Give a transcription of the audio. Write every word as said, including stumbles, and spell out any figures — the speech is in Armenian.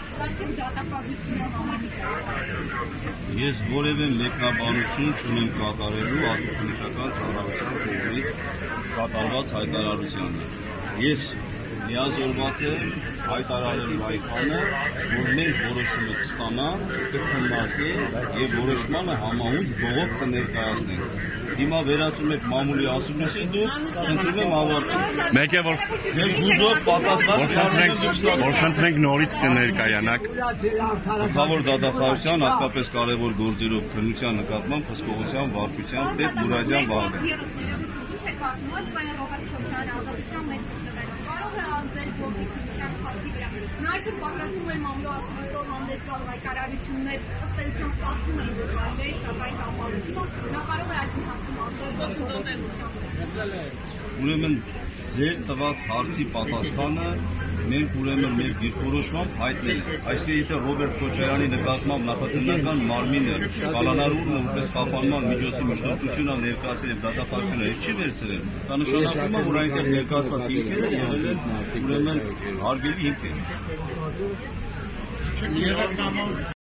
Ես որևէ մեկնաբանություն չունեմ կատարելու արտադրության ծառայության կողմից կատարված հայտարարությանը։ Ես միազորված եմ հայտարարելու այն բանը, որ մենք որոշումը կստանանք, կքննարկենք եւ որոշմանը համահունչ բողոք կներկայացնենք։ Հիմա վերացում եք մամուլի ասուլիսին դուք, խնդրում եմ ավարտել։ Մեկ է որ Ես հուզով պատասխան որ խնդրենք նորից կներկայանաք։ Գլխավոր դատախազության հատկապես կարևոր գործերով քննության նկատմամբ հսկողության վարչության պետ Մուրադյան Վահագն։ Նա այսօր պատրաստում է մամուլի ասուլիսով հանդես գալ հայտարարություններ, ըստ էության սպասվում են որ կարելի սակայն կապալությունը, նա կարող է այս ընթացքում արտադրել։ Ուրեմն ձեր տված հարցի պատասխանը մենք ուրեմն մեր դիրքորոշմամբ հայտնել ենք։ Այսինքն եթե Ռոբերտ Քոչարյանի նկատմամբ նախաձեռնական մարմինը կալանարուրն որպես խափանման միջոցի միջնորդությունը ներկայացել եւ դատապարտությունը հետ չի վերցրել, դա նշանակում է որ այնտեղ ներկայացված հիմքերը եղել են ուրեմն հարգելի հիմքեր։